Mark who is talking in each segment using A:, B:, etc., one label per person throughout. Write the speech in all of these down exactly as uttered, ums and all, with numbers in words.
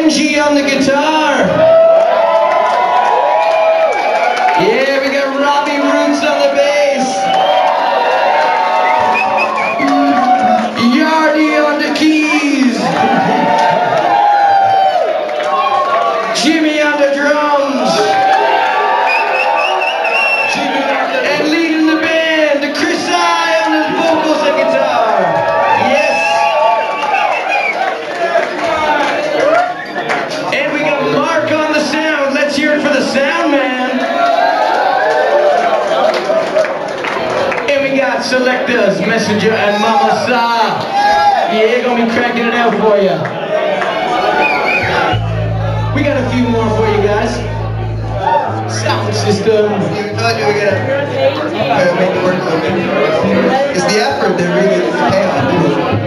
A: Benji on the guitar. Yeah, we got Robbie Roots on the bass. Yardy on the keys. Jimmy on the drums. And leading the band, the Chris I on the vocals and guitar. Yes. And we got Mark on the sound. Let's hear it for the sound man. And we got Selectors, Messenger and Mama Sa. Yeah, gonna be cracking it out for you. We got a few more for you guys. Sound system.
B: I told you we're gonna make it work a little bit. It's the effort that really pay off.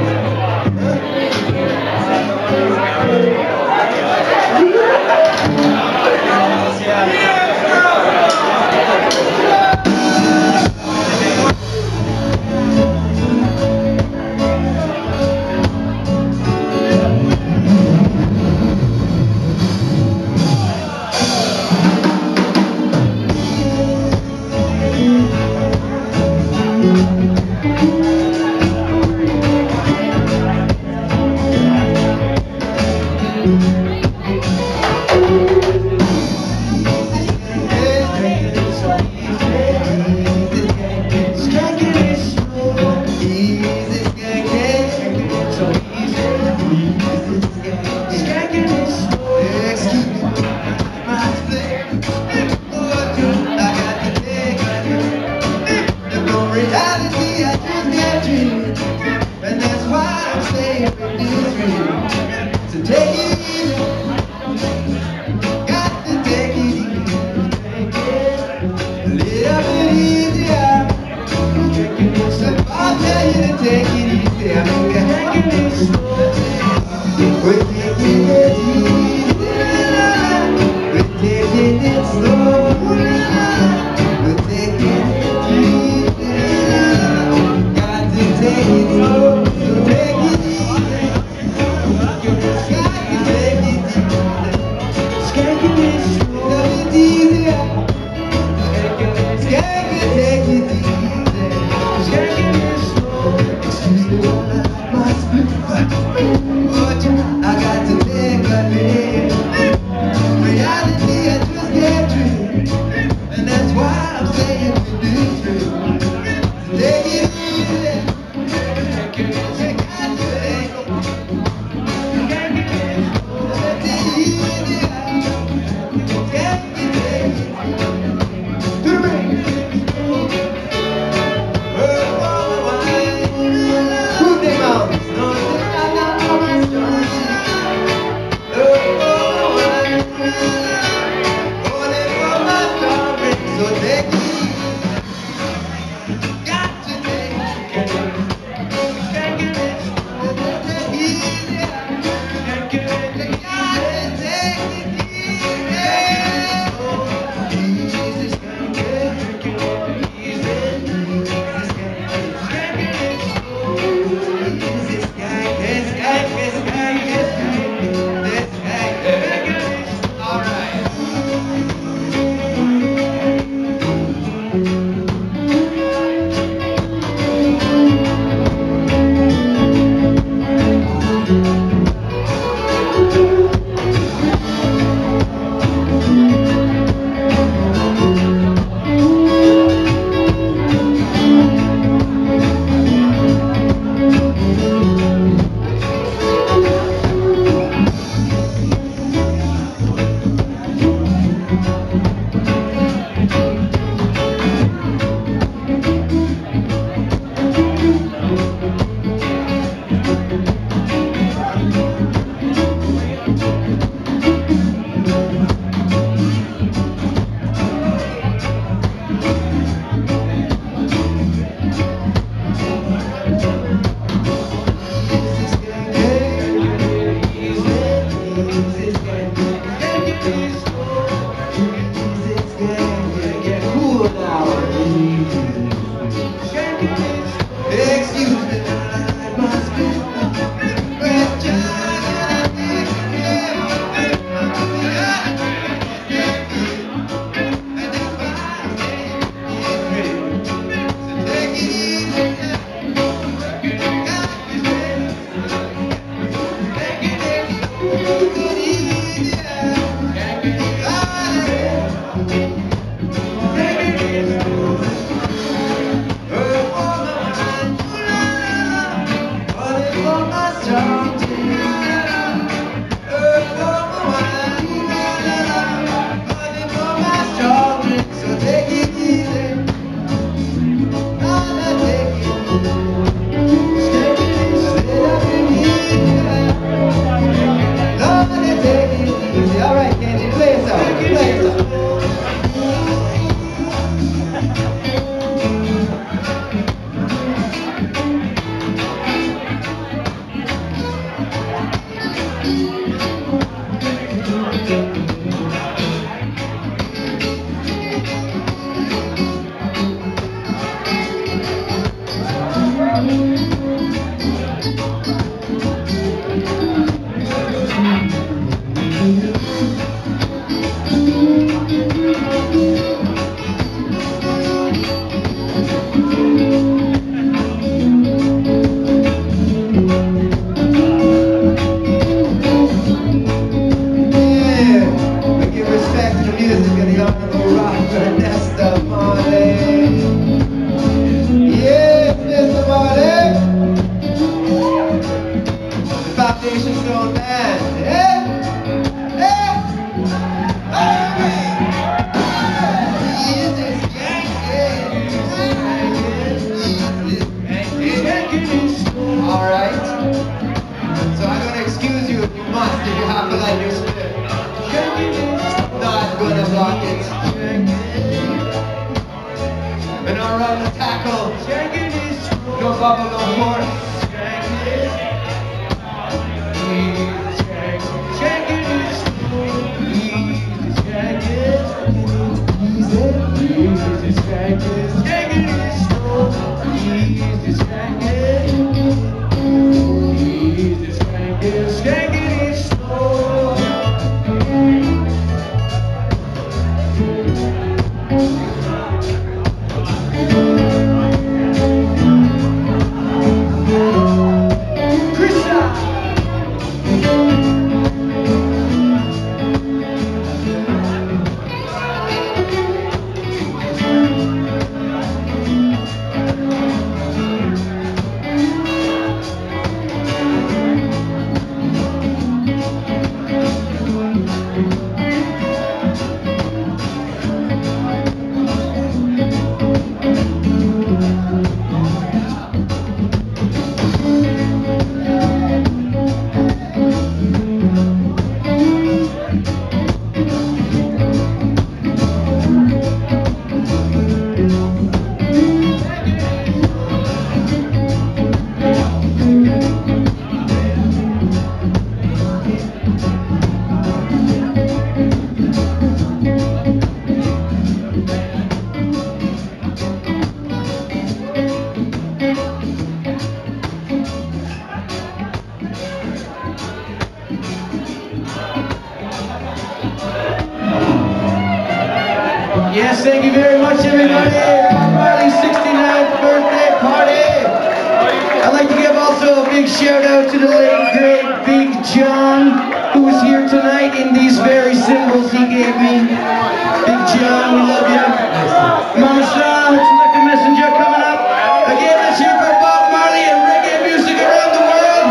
B: And around the tackle, no bubble, no horse.
A: Yes, thank you very much, everybody. Bob Marley's sixty-ninth birthday party. I'd like to give also a big shout out to the late, great Big John, who was here tonight in these very symbols he gave me. Big John, we love you. Mama Sa, it's Liquor Messenger coming up. Again, let's hear for Bob Marley and reggae music around the world.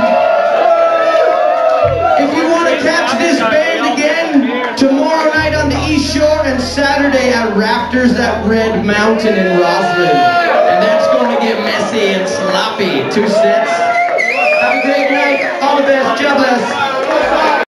A: If you want to catch this band again, tomorrow night on the East Shore and Saturday at Rafters at Red Mountain in Roslyn. And that's going to get messy and sloppy. Two sets. Have a great night. All the best. God bless.